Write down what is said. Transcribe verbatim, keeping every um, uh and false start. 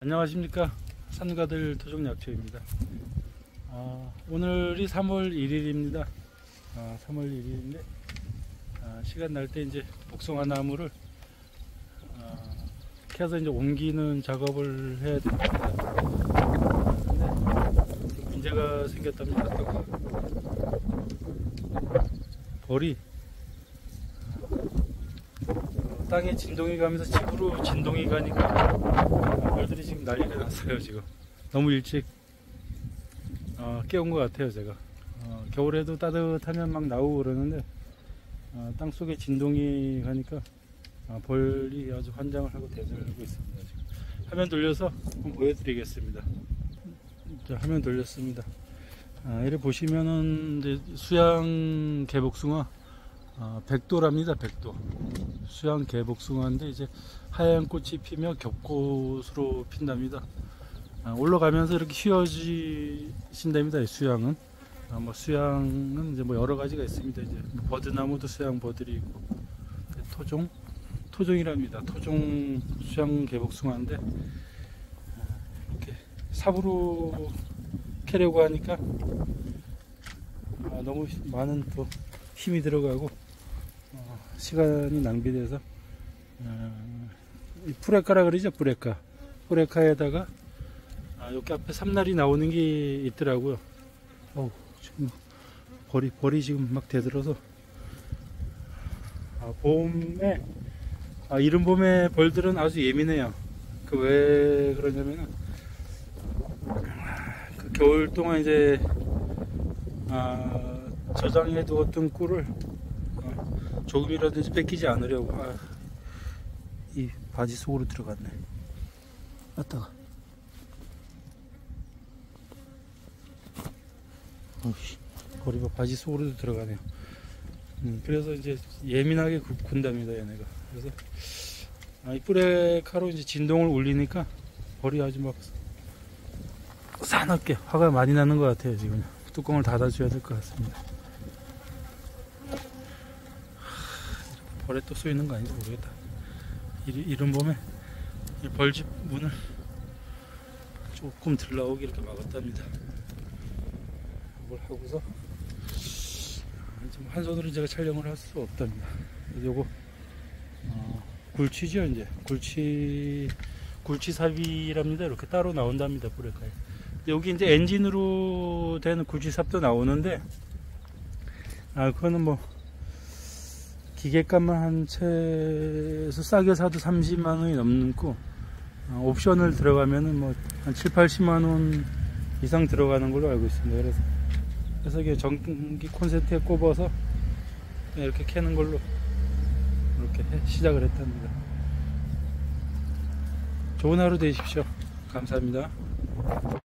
안녕하십니까, 산가들 토종약초입니다. 아, 오늘이 삼월 일일입니다. 아, 삼월 일일인데 아, 시간 날 때 이제 복숭아 나무를 아, 캐서 이제 옮기는 작업을 해야 됩니다. 근데 문제가 생겼답니다. 벌이 땅에 진동이 가면서 집으로 진동이 가니까 벌들이 지금 난리가 났어요. 지금 너무 일찍 어, 깨운 것 같아요. 제가 어, 겨울에도 따뜻하면 막 나오고 그러는데 어, 땅 속에 진동이 가니까 어, 벌이 아주 환장을 하고 대절하고 있습니다. 지금 화면 돌려서 한번 보여드리겠습니다. 자, 화면 돌렸습니다. 아, 이렇게 보시면은 이제 수양 개복숭아 아, 백도랍니다. 백도 수양 개복숭아인데 이제 하얀 꽃이 피며 겹꽃으로 핀답니다. 아, 올라가면서 이렇게 휘어지신답니다. 수양은 아, 뭐 수양은 이제 뭐 여러 가지가 있습니다. 이제 버드나무도 수양 버들이 있고 토종 토종이랍니다. 토종 수양 개복숭아인데 아, 이렇게 삽으로 캐려고 하니까 아, 너무 많은 또 힘이 들어가고 어, 시간이 낭비돼서 어, 프레카라 그러죠. 프레카 프레카에다가 아, 여기 앞에 삼날이 나오는 게 있더라고요. 어우, 지금 벌이 벌이 지금 막 대들어서 아, 봄에 아, 이른 봄에 벌들은 아주 예민해요. 그 왜 그러냐면은 그 겨울 동안 이제 아, 저장해 두었던 꿀을 어, 조금이라도 뺏기지 않으려고 아, 이 바지 속으로 들어갔네. 왔다가 어이씨, 버리가 바지 속으로도 들어가네요. 음, 그래서 이제 예민하게 군답니다, 얘네가. 그래서 아, 이 뿌레카로 이제 진동을 울리니까 벌이 아주 막 사납게 화가 많이 나는 것 같아요. 지금 뚜껑을 닫아줘야 될 것 같습니다. 벌에 또 쏘이는 거 아닌지 모르겠다. 이른 봄에 이 벌집 문을 조금 들나오게 이렇게 막았답니다. 이걸 하고서 한 손으로 제가 촬영을 할 수 없답니다. 요거 어, 굴치죠. 이제 굴치 굴치삽이랍니다. 이렇게 따로 나온답니다. 브레카에. 여기 이제 엔진으로 되는 굴치삽도 나오는데 아 그거는 뭐 기계값만 한 채에서 싸게 사도 삼십만 원이 넘고 어, 옵션을 들어가면은 뭐 한 칠, 팔십만 원 이상 들어가는 걸로 알고 있습니다. 그래서 그래서 이게 전기 콘센트에 꼽아서 이렇게 캐는 걸로 이렇게 시작을 했답니다. 좋은 하루 되십시오. 감사합니다.